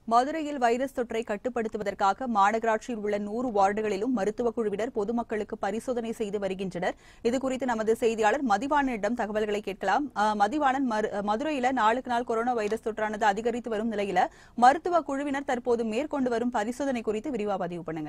மதுரையில் வைரஸ் தொற்றை கட்டுப்படுத்துவதற்காக மாநகராட்சியில் உள்ள 100 வார்டுகளிலும் மருத்துவக் குழுவினர் பொதுமக்களுக்கு பரிசோதனை செய்து வருகின்றனர். இதுகுறித்து நமது செய்தியாளர் மதிவாணனிடம் தகவல்களை கேட்கலாம். மதிவாணன், மதுரையில நாளுக்கு நாள் கொரோனா வைரஸ் தொற்றானது அதிகரித்து வரும் நிலையில மருத்துவக் குழுவினர் தற்போது மேற்கொண்டு வரும் பரிசோதனை குறித்து விரிவா பதிவு பண்ணுங்க.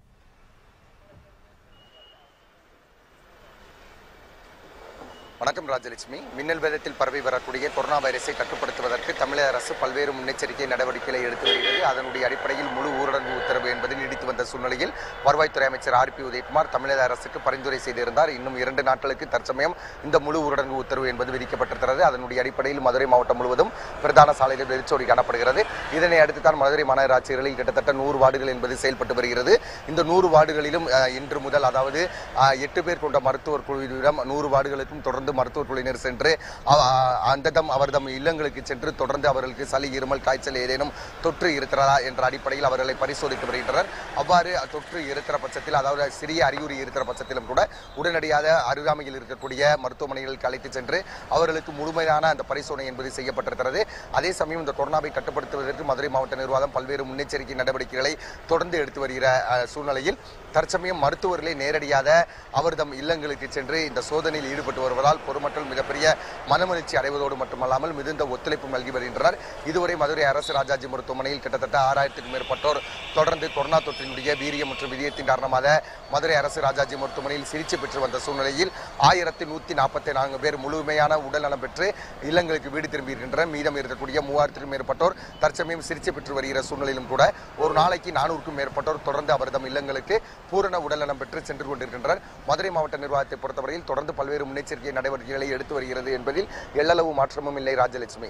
வணக்கம் ராஜலட்சுமி. மின்னல் வேகத்தில் பரவி வரக்கூடிய கொரோனா வைரஸை கட்டுப்படுத்துவதற்கு தமிழக அரசு பல்வேறு முன்னெச்சரிக்கை நடவடிக்கைகளை எடுத்து வருகிறது. அதனுடைய அடிப்படையில் முழு ஊரடங்கு உத்தரவு என்பது நீடித்து வந்த சூழ்நிலையில் வருவாய்த்துறை அமைச்சர் RP உதயகுமார் தமிழக அரசுக்கு பரிந்துரை செய்திருந்தார். இன்னும் 2 நாட்களுக்கு தற்சமயம் இந்த முழு ஊரடங்கு உத்தரவு என்பது விதிக்கப்பட்டிருக்கிறது. அதனுடைய அடிப்படையில் மதுரை மாவட்டம் முழுவதும் பிரதான சாலையில் வெறிச்சோடி காணப்படுகிறது. இதனை அடுத்துதான் மதுரை மாநகராட்சிகளில் கிட்டத்தட்ட 100 வார்டுகள் என்பது செயல்பட்டு வருகிறது. இந்த 100 வார்டுகளிலும் இன்று முதல், அதாவது 8 பேர் கொண்ட மருத்துவர் குழுவிடம் 100 வார்டுகளுக்கும் தொடர்ந்து மருத்துவ குழுவினர் சென்று அவர்தம் இல்லங்களுக்கு சென்று தொடர்ந்து அவர்களுக்கு சளி, இருமல், காய்ச்சல் ஏதேனும் தொற்று இருக்கிறதா என்ற அடிப்படையில் அவர்களை பரிசோதித்து வருகின்றனர். அவ்வாறு தொற்று இருக்கிற பட்சத்தில், அதாவது சிறிய அறிகுறி இருக்கிற பட்சத்திலும் கூட உடனடியாக அருகாமையில் இருக்கக்கூடிய மருத்துவமனைகளுக்கு அழைத்து சென்று அவர்களுக்கு முழுமையான அந்த பரிசோதனை என்பது செய்யப்பட்டிருக்கிறது. அதே சமயம் இந்த கொரோனாவை கட்டுப்படுத்துவதற்கு மதுரை மாவட்ட நிர்வாகம் பல்வேறு முன்னெச்சரிக்கை நடவடிக்கைகளை தொடர்ந்து எடுத்து வருகிற சூழ்நிலையில் தற்சமயம் மருத்துவர்களை நேரடியாக அவர்தம் இல்லங்களுக்கு சென்று இந்த சோதனையில் ஈடுபட்டு வருவதால் பொதுமக்கள் மிகப்பெரிய மனமகிழ்ச்சி அடைவதோடு மட்டுமல்லாமல் மிகுந்த ஒத்துழைப்பு நல்கி வருகின்றனர். இதுவரை மதுரை அரசு ராஜாஜி மருத்துவமனையில் கிட்டத்தட்ட 6000க்கும் மேற்பட்டோர் தொடர்ந்து கொரோனா தொற்றினுடைய வீரியம் மற்றும் விதியத்தின் காரணமாக மதுரை அரசு ராஜாஜி மருத்துவமனையில் சிகிச்சை பெற்று வந்த சூழ்நிலையில் 1144 பேர் முழுமையான உடல்நலம் பெற்று இல்லங்களுக்கு வீடு திரும்பியிருக்கின்றனர். மீதம் இருக்கக்கூடிய 3000க்கும் மேற்பட்டோர் தற்சமயம் சிகிச்சை பெற்று வருகிற சூழ்நிலையிலும் கூட ஒரு நாளைக்கு 400க்கும் மேற்பட்டோர் தொடர்ந்து அவர்தம் இல்லங்களுக்கு பூரண உடல்நலம் பெற்று சென்று கொண்டிருக்கின்றனர். மதுரை மாவட்ட நிர்வாகத்தை பொறுத்தவரையில் தொடர்ந்து பல்வேறு முன்னெச்சரிக்கை நடவடிக்கைகளை எடுத்து வருகிறது என்பதில் எள்ளளவு மாற்றமும் இல்லை. ராஜலட்சுமி.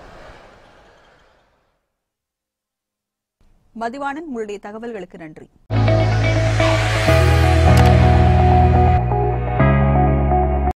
மதிவாணன், உங்களுடைய தகவல்களுக்கு நன்றி.